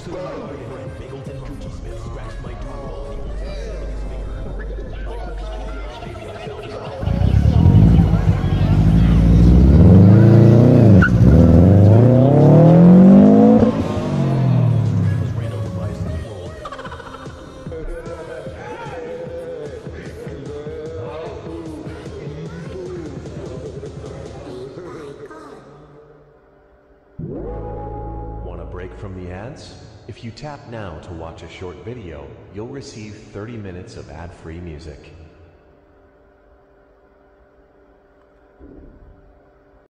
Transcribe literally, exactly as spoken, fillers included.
Want a break from the ads? If you tap now to watch a short video, you'll receive thirty minutes of ad-free music.